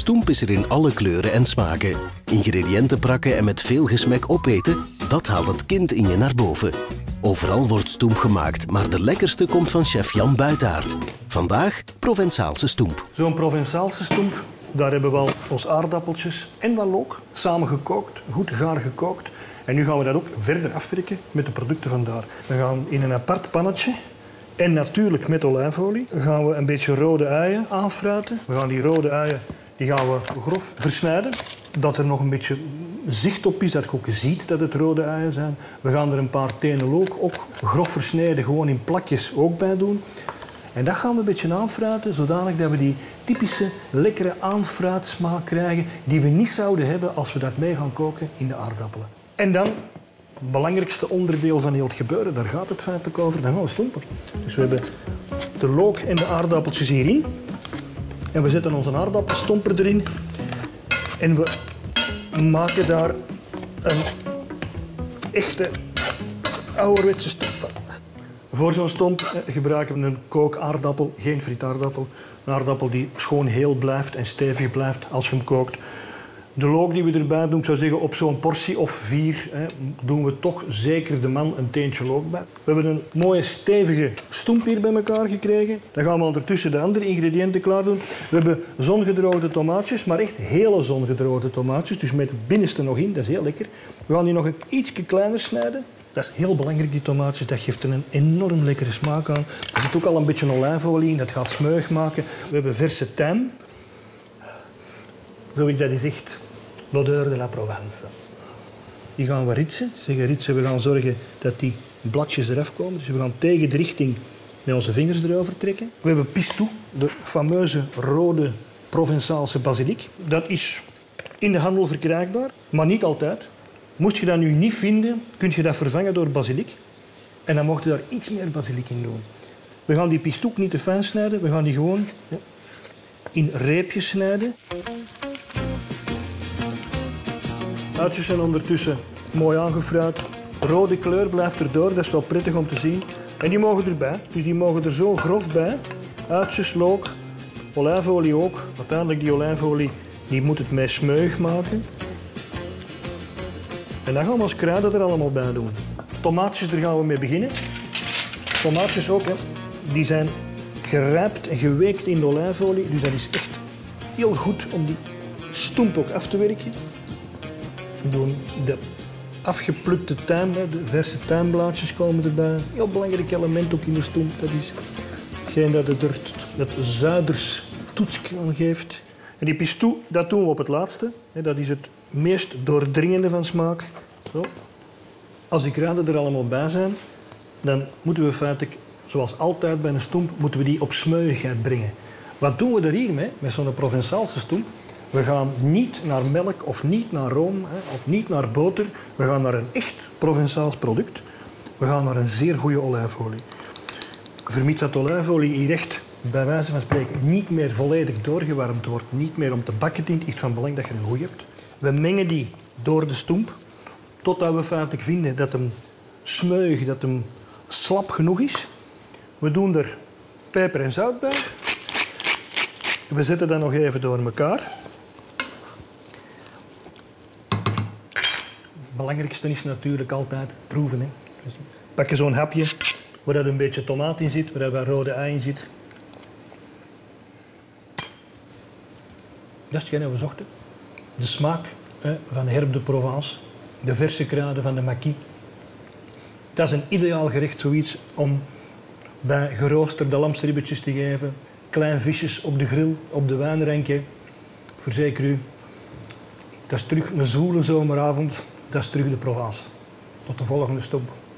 Stoemp is er in alle kleuren en smaken. Ingrediënten prakken en met veel gesmek opeten, dat haalt het kind in je naar boven. Overal wordt stoemp gemaakt, maar de lekkerste komt van chef Jan Buitaert. Vandaag Provençaalse stoemp. Zo'n Provençaalse stoemp, daar hebben we al ons aardappeltjes en wat look samen gekookt, goed gaar gekookt. En nu gaan we dat ook verder afwerken met de producten vandaar. We gaan in een apart pannetje en natuurlijk met olijfolie gaan we een beetje rode uien aanfruiten. We gaan die rode uien gaan we grof versnijden, dat er nog een beetje zicht op is, dat je ook ziet dat het rode uien zijn. We gaan er een paar tenen look ook grof versnijden, gewoon in plakjes ook bij doen. En dat gaan we een beetje aanfruiten, zodanig dat we die typische lekkere aanfruitsmaak krijgen die we niet zouden hebben als we dat mee gaan koken in de aardappelen. En dan, het belangrijkste onderdeel van heel het gebeuren, daar gaat het feitelijk over, dan gaan we stoempen. Dus we hebben de look en de aardappeltjes hierin. En we zetten onze aardappelstomper erin. En we maken daar een echte ouderwetse stomp van. Voor zo'n stomp gebruiken we een kookaardappel, geen frietaardappel. Een aardappel die schoon heel blijft en stevig blijft als je hem kookt. De look die we erbij doen, ik zou zeggen op zo'n portie of 4, doen we toch zeker de man een teentje look bij. We hebben een mooie stevige stoemp hier bij elkaar gekregen. Dan gaan we ondertussen de andere ingrediënten klaar doen. We hebben zongedroogde tomaatjes, maar echt hele zongedroogde tomaatjes. Dus met het binnenste nog in, dat is heel lekker. We gaan die nog ietsje kleiner snijden. Dat is heel belangrijk, die tomaatjes. Dat geeft er een enorm lekkere smaak aan. Er zit ook al een beetje olijfolie in, dat gaat smeug maken. We hebben verse tijm. Zoiets dat is echt l'odeur de la Provence. Die gaan we ritsen. We gaan zorgen dat die bladjes eraf komen. Dus we gaan tegen de richting met onze vingers erover trekken. We hebben pistou, de fameuze rode Provençaalse basiliek. Dat is in de handel verkrijgbaar, maar niet altijd. Moest je dat nu niet vinden, kun je dat vervangen door basiliek. En dan mocht je daar iets meer basiliek in doen. We gaan die pistou niet te fijn snijden. We gaan die gewoon in reepjes snijden. Uitjes zijn ondertussen mooi aangefruit. Rode kleur blijft erdoor, dat is wel prettig om te zien. En die mogen erbij, dus die mogen er zo grof bij. Uitjes, look, olijfolie ook. Uiteindelijk die olijfolie die moet het mee smeug maken. En dan gaan we ons kruiden er allemaal bij doen. Tomaatjes, daar gaan we mee beginnen. Tomaatjes ook, die zijn gerijpt en geweekt in de olijfolie. Dus dat is echt heel goed om die stoemp ook af te werken. We doen de afgeplukte tijm, de verse tijmblaadjes komen erbij. Heel belangrijk element ook in de stoemp. Dat is hetgeen dat het er dat zuiders toetsje aan geeft. En die pistou, dat doen we op het laatste. Dat is het meest doordringende van smaak. Zo. Als die kruiden er allemaal bij zijn, dan moeten we feitelijk, zoals altijd bij een stoemp, moeten we die op smeuigheid brengen. Wat doen we er hier mee, met zo'n Provençaalse stoemp? We gaan niet naar melk of niet naar room of niet naar boter. We gaan naar een echt Provençaals product. We gaan naar een zeer goede olijfolie. Vermits dat olijfolie hier echt, bij wijze van spreken, niet meer volledig doorgewarmd wordt, niet meer om te bakken dient, is van belang dat je een goede hebt. We mengen die door de stoemp, totdat we feitelijk vinden dat hem smeuig, dat hem slap genoeg is. We doen er peper en zout bij. We zetten dat nog even door elkaar. Het belangrijkste is natuurlijk altijd proeven. Hè. Dus pak je zo'n hapje waar een beetje tomaat in zit, waar wat rode ui in zit. Dat is hetgeen we zochten. De smaak van herbe de Provence, de verse kruiden van de maquis. Dat is een ideaal gerecht, zoiets om bij geroosterde lamsribbetjes te geven. Klein visjes op de grill, op de wijnrenke. Verzeker u, dat is terug een zwoele zomeravond. Dat is terug de Provence. Tot de volgende stop.